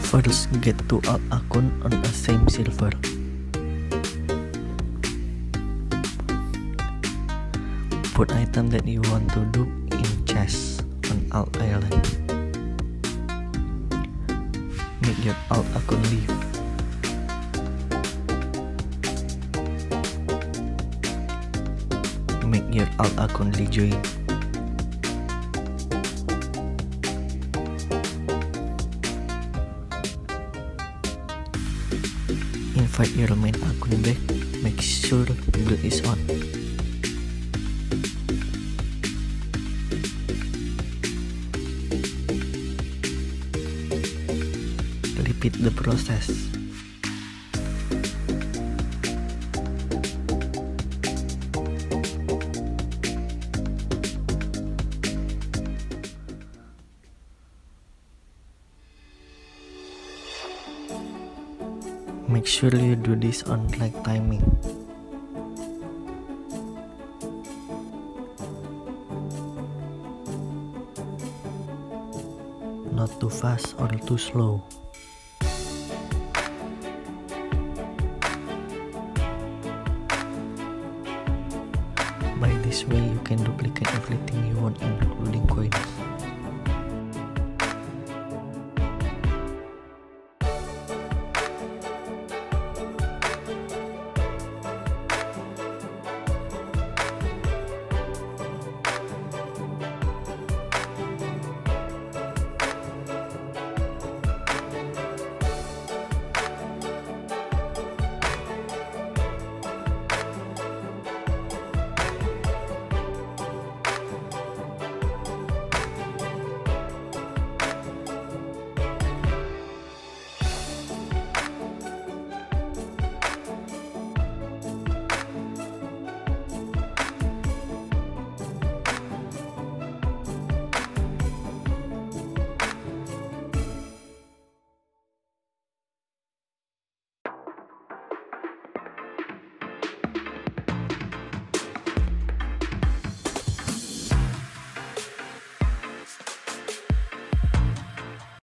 First, get to all account on a same server. Put item that you want to do in chest on alt island. Make your alt account leave. Make your alt account rejoin. Invite your main account back. Make sure build is on. Repeat the process. Make sure you do this on right timing. Not too fast or too slow. By this way you can duplicate everything you want in